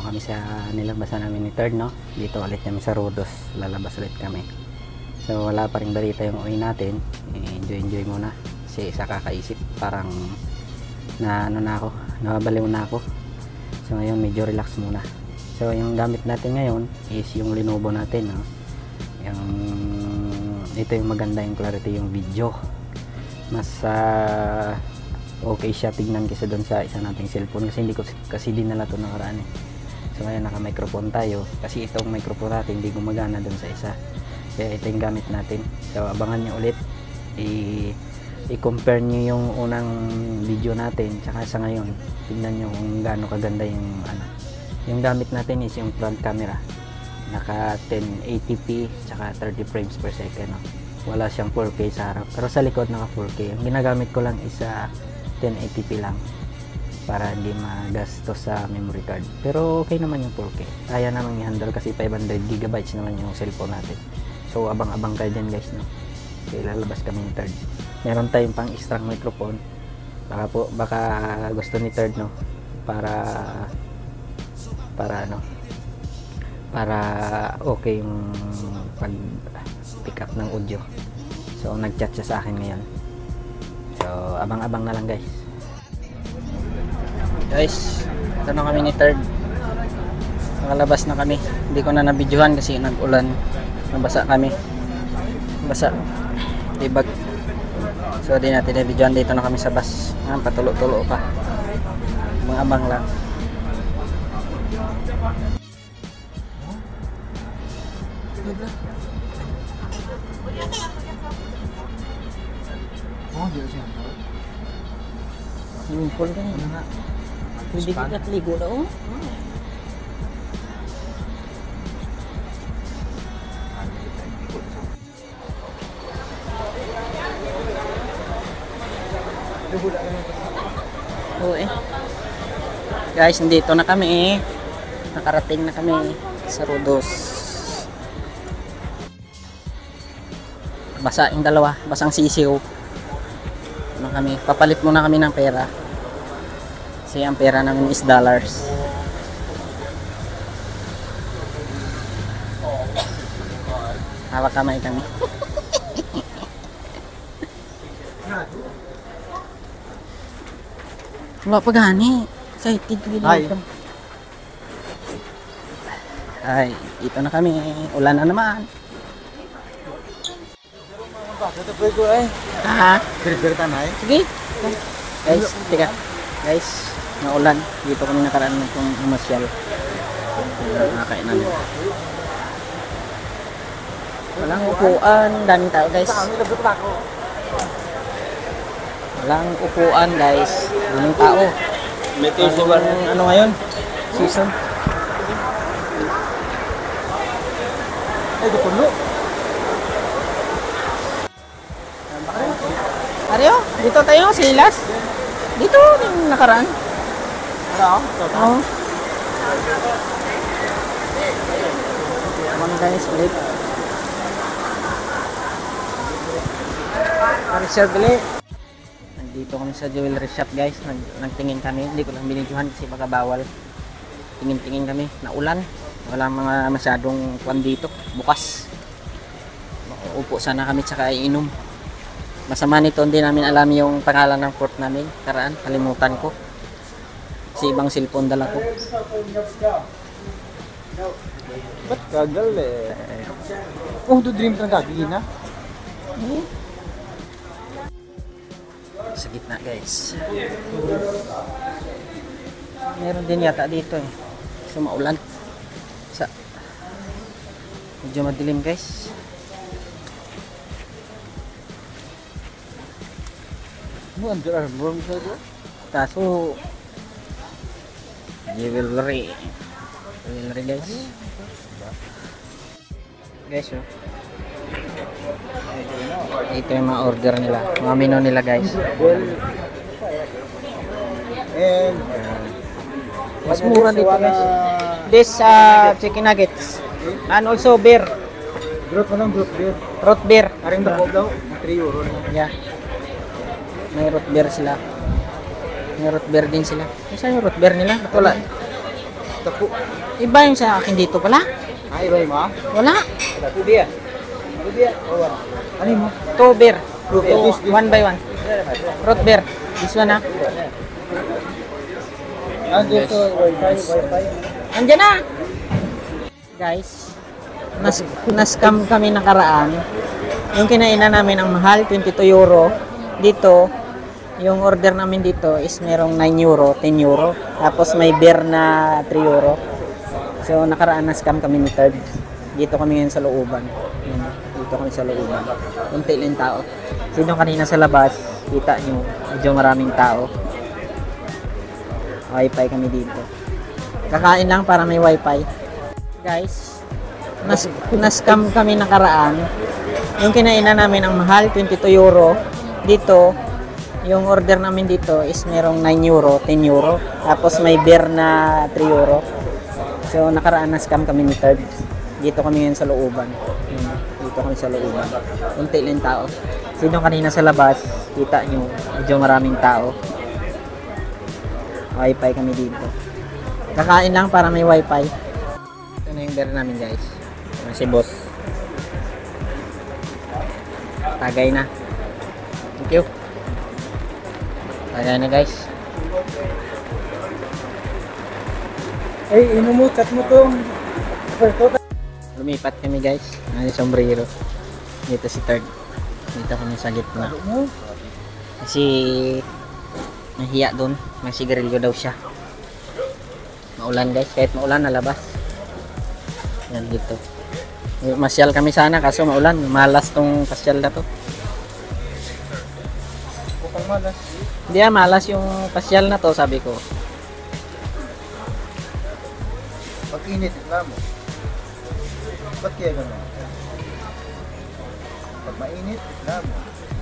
kami sa nilabasan namin ni Third, no? Dito ulit kami sa Rodos, lalabas ulit kami. So wala pa ring balita yung uwi natin, enjoy muna kasi isa kakaisip, parang na ano na ako, nababaliw na ako. So ngayon medyo relax muna. So yung gamit natin ngayon is yung Lenovo natin, no? Yung ito yung maganda yung clarity yung video, mas okay siya tignan kasi doon sa isa nating cellphone, kasi hindi ko kasi dinala to nakaraan eh. So ngayon naka microphone tayo kasi itong microphone natin hindi gumagana doon sa isa, kaya ito yung gamit natin. So abangan nyo ulit, i-compare nyo yung unang video natin tsaka sa ngayon, tignan nyo kung gaano kaganda yung ano. Yung gamit natin is yung front camera, naka 1080p tsaka 30 frames per second, no? Wala siyang 4K sa harap, pero sa likod naka 4K. Yung ginagamit ko lang is 1080p lang para hindi magastos sa memory card, pero okay naman yung 4K, kaya naman i-handle kasi 500GB naman yung cellphone natin. So abang-abang kayo dyan guys, no? Okay, lalabas kami ni Third, meron tayong pang extra microphone, baka gusto ni Third, no? para okay yung pag pick up ng audio. So nag-chat siya sa akin ngayon. So abang-abang na lang guys. Ito na kami ni Third. Nakalabas na kami. Hindi ko na nabidyohan kasi nag-ulan. Nabasa kami. Basa. Tibag. So di natin nabidyohan. Dito na kami sa bus. Patulo-tulo pa. Abang-abang lang. Swimming pool kan na. Pwede ka ligo na oh. Oo eh. Guys, nandito na kami eh. Nakarating na kami sa Rodos. Basa yung dalawa, basang sisiw. Ano kami, papalit muna kami ng pera. Kasi ang pera namin is dollars. Hawak kamay kami. Wala pa gani. Excited ko dito. Ay, dito na kami. Ulan na naman. Ber tanay. Sige. Guys, tika. Guys, naulan. Dito kami nakaraan ng umasyal. Nakakain namin. Walang upuan. Daming tao guys. Walang upuan guys. Daming tao. Ano ngayon? Season. Ay, puno. Aryo, dito tayo, Silas. Dito, yung nakaraan. Ano? Oo. Come on guys, ulit. Reserve ulit. Nandito kami sa jewelry shop guys. Nagtingin kami. Hindi ko lang binidyohan kasi baka bawal. Tingin-tingin kami. Naulan. Wala mga masyadong kwan dito. Bukas. Upo sana kami tsaka iinom. Masama nito, hindi namin alam yung pangalan ng port namin. Karaan, kalimutan ko. Kasi ibang cellphone dala ko. Ba't kagal eh? Oh, do dream kang gagawin na? Sa gitna guys. Meron din yata dito eh. So maulan. Medyo madilim guys. Under Armour misalnya. Kaso jewelry guys. Guys oh. Ito yung mga order nila, mga menu nila guys. And mas mura dito guys. This chicken nuggets and also beer. Growth mo lang, growth beer. Root beer. Aring dako daw, 3 euro. Yeah. May root beer sila. May root beer din sila. Saan yung root beer nila? Ba't wala? Tapo. Iba yung sa akin dito pala. Ay, iba mo? Wala. Ludia. Ludia. Ano mo? 2 beer. Ludia. 1 by 1. Root beer. This one, ha? Andyan sa wifi. Andiyan na! Guys, na-scam kami nakaraan. Yung kinainan namin ang mahal, 22 euro. Dito, yung order namin dito is merong 9 euro, 10 euro. Tapos may beer na 3 euro. So, nakaraan na-scam kami ni Third. Dito kami ngayon sa looban. Dito kami sa looban. Unti lang tao. Sino kanina sa labas, kita nyo, medyo maraming tao. Wi-Fi kami dito. Kakain lang para may Wi-Fi. Guys, na-scam kami nakaraan. Yung kinainan namin ang mahal, 22 euro. Dito, yung order namin dito is merong 9 euro, 10 euro. Tapos may beer na 3 euro. So, nakaraan na-scam kami ni Third. Dito kami ngayon sa looban. Dito kami sa looban. Unti lang tao. Sino kanina sa labas, kita nyo, medyo maraming tao. Wi-Fi kami dito. Kakain lang para may Wi-Fi. Ito na yung beer namin, guys. Si boss. Tagay na. Thank you. Tagay na, guys. Ay, mo, chat mo tong. Lumipat kami, guys. Ano yung sombrero. Dito si Third. Dito kami sa gitna. Kasi nahiya doon. May sigarilyo daw siya. Maulan, guys. Kahit maulan, nalabas. Yan dito. Masyal kami sana kaso maulan. Malas tong pasyal na to. Bukang malas. Hindi malas yung pasyal na to, sabi ko. Pag-init na mo. Ba't kaya gano'n? Pag mainit, na mo.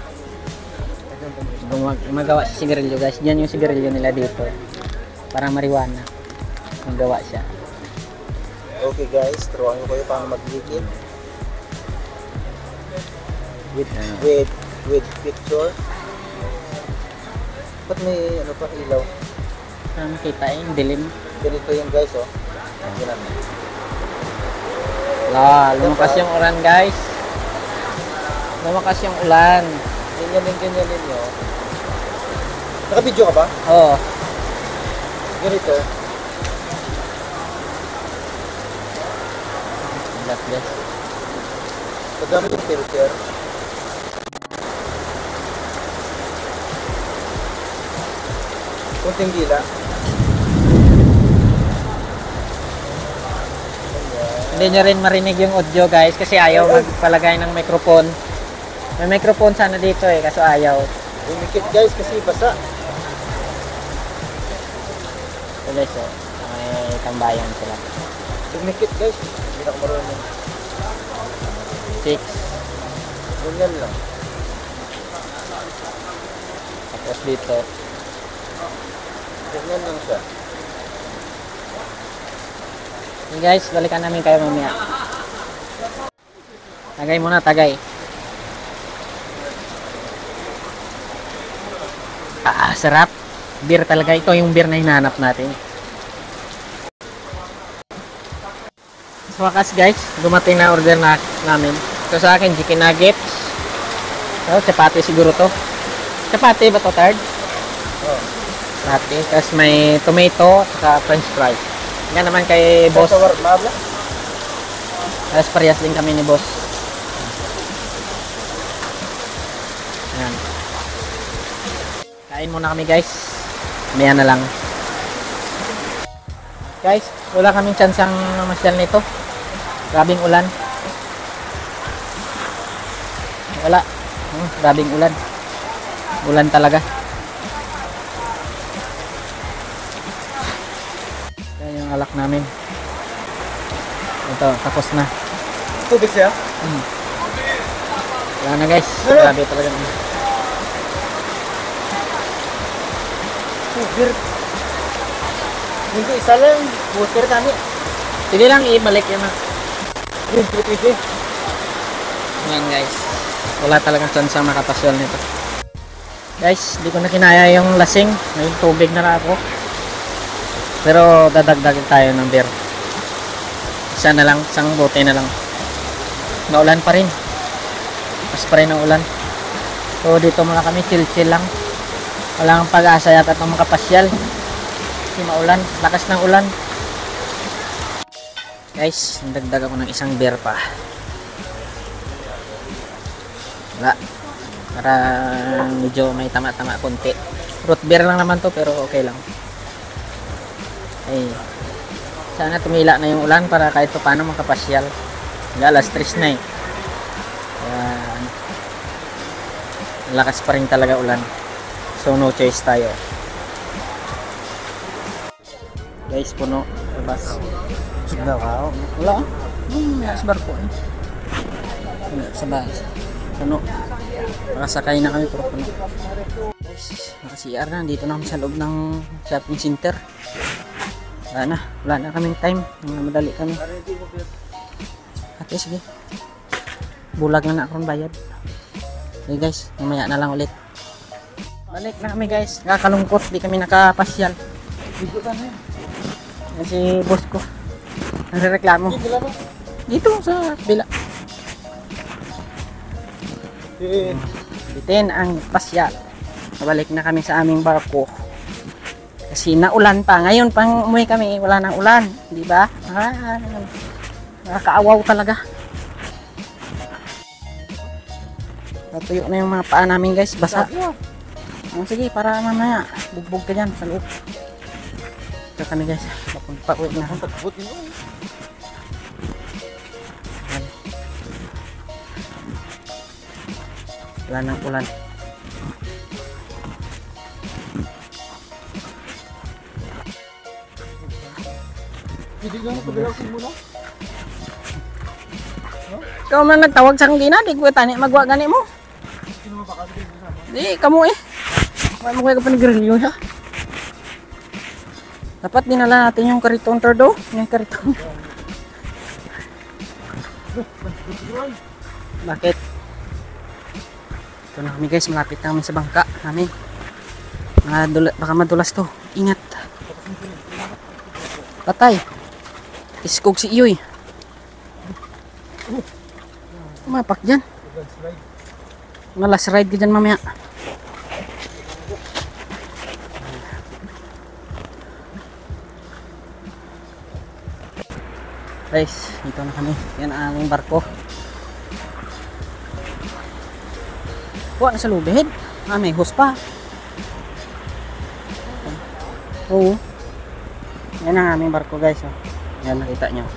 Magawa si sigarilyo, guys. Yan yung sigarilyo nila dito. Parang marijuana. Magawa siya. Okay guys, turuan ko kayo paano maglikit. With picture. Ba't may ano pa ilaw? Parang kita yung dilim. Ganito yung guys oh. Ganyan. Lumakas yung ulan, guys. Lumakas yung ulan. Ganyan ninyo. Naka-video ka ba? Oo. Ganito. Yes. Paggamit yung filter. Kunting dila. Hindi nyo rin marinig yung audio, guys, kasi ayaw magpalagay ng microphone. May microphone sana dito kaso ayaw. Umikit guys kasi basa. So guys, may tambayan sila. Umikit guys. Hindi na ako marunong. 6. Ganyan lang. Tapos dito. Ganyan lang siya. Okay, guys, balikan namin kayo mamaya. Tagay muna, tagay. Sarap. Beer talaga. Ito yung beer na hinahanap natin. Sa wakas, guys, dumating na order namin. Ito sa akin, chicken nuggets. Chapati siguro to. Chapati ba to, Third? Oh. Chapati. Tapos may tomato at french fries. Yan naman kay boss. Tapos parehas din kami ni boss. Ayan. Kain muna kami, guys. Maya na lang. Guys, wala kaming chance ang masyal nito. Grabing ulan. Wala. Grabing ulan. Ulan talaga. Yan yung alak namin. Ito, tapos na. Tubig siya? Wala na, guys. Grabe talaga. Beer. Hindi, isa lang. Booster kami. Sige lang, ibalik yan na. Pwede. Yan, guys. Wala talagang chance ang makapasyon nito. Guys, di ko na kinaya yung lasing. May tubig na ako. Pero dadagdagan tayo ng beer. Isa na lang, isang bote na lang. Maulan pa rin. Mas pa rin ang ulan. So dito muna kami, chill-chill lang. Walang pag-asa yata itong makapasyal. Kasi maulan, lakas ng ulan. Guys, nagdagdag ako ng isang beer pa. Wala. Para medyo may tama-tama konti. Root beer lang naman to pero okay lang. Ay, sana tumila na yung ulan para kahit pa paano makapasyal. Alas 3 na eh. Kaya, lakas pa rin talaga ulan. So no choice tayo. Guys, puno. Labas. Signal ka? Wala. Sa barko eh. Wala, sa bus. Puno. Nakasakay na kami pero puno. Guys, naka-CR na. Dito na kami sa loob ng shopping center. Wala na kaming time. Madali kami. Okay, sige. Bulag na akong bayad. Okay guys, mamaya na lang ulit. Balik na kami guys. Nakakalungkot, di kami nakapasyal. Yan si boss ko. Nagrereklamo. Dito sa bila. Bitin ang pasyal. Balik na kami sa aming barko. Kasi naulan pa. Ngayon pang umuwi kami, wala nang ulan. Di ba? Nakakaawaw talaga. Natuyo na yung mga paa namin guys. Basa. Sige, para mamaya. Bugbog ka dyan sa loob. Ito kami guys. Pauwi na. Wala nang ulan. Ikaw man nagtawag sa kanina, di ko tani magwa gani mo. Di kamo eh. Wala mo kayo panigrilyo siya. Dapat dinala natin yung kariton tordo, yung kariton. Bakit? Ito na kami guys, malapit na kami sa bangka namin. Baka madulas to. Ingat. Patay. Iskog si Iyoy. Mapak dyan. Malas ride ka dyan mamaya. Guys, ito na kami. Yan ang aming barko. Huwag na sa lubid. May hose pa. Oo. Yan ang aming barko guys. Yan, nakita nyo.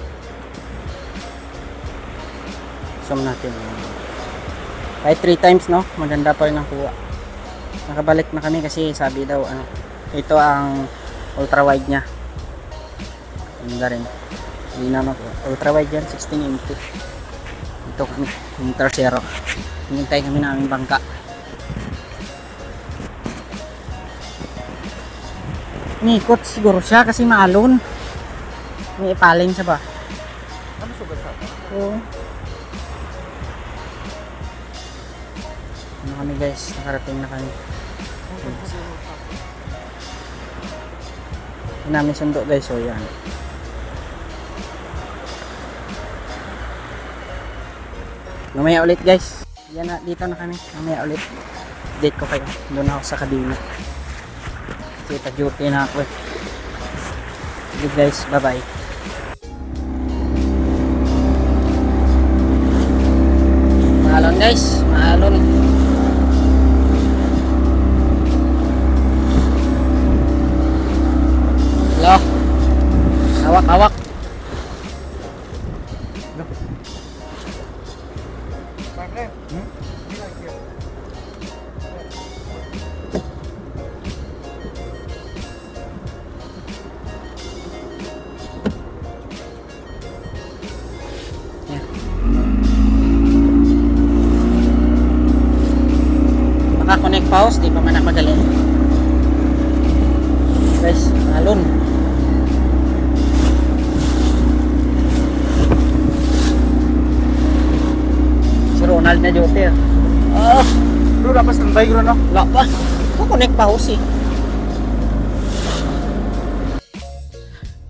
Zoom natin. Kahit 3 times, no? Maganda pa rin ang kuha. Nakabalik na kami kasi sabi daw, ito ang ultra wide nya. Ganda rin. Hindi naman po. Ultra wide yan, 16 inches. Ito kami, yung tercero. Hinintay kami na aming bangka. Nikot siguro siya kasi maalon. May ipaling siya ba? Ano sugat sa? Oo. Ano kami guys, nakarating na kami. Hindi namin sundo guys, so yan. Mamaya ulit guys. Yan na, dito na kami. Mamaya ulit. Date ko kayo. Doon ako sa kabina. Kasi pa-duty na ako eh. Sige guys, bye bye. Maalon guys, maalon. Hello. Hawak. Naka-connect pause, di pa man magaling. Guys, alon. Si Ronald na duty. Bro, dapat standby bro, no? Wala pa. Naka-connect pause eh.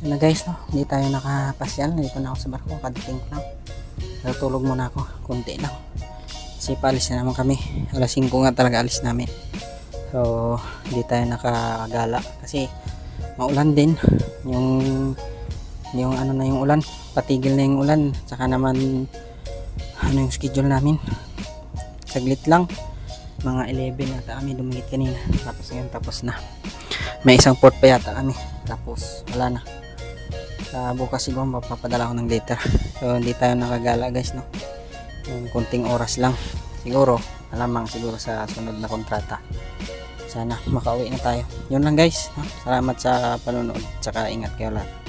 Yun na guys, no? Hindi tayo nakapasyal. Nandito na ako sa barko. Kadating ko lang. Natulog muna ako. Kunti lang. Kasi paalis na naman kami. Alas 5 nga talaga alis namin. So, hindi tayo nakagala. Kasi maulan din. Yung ano na yung ulan. Patigil na yung ulan. Saka naman ano yung schedule namin. Saglit lang. Mga 11 yata kami dumingit kanina. Tapos ngayon tapos na. May isang port pa yata kami. Tapos wala na. Bukas siguro mapapadala ko ng later. So hindi tayo nakagala guys, no. Yung kunting oras lang. Siguro alamang siguro sa sunod na kontrata. Sana makauwi na tayo. Yun lang guys, no? Salamat sa panonood. Tsaka ingat kayo lahat.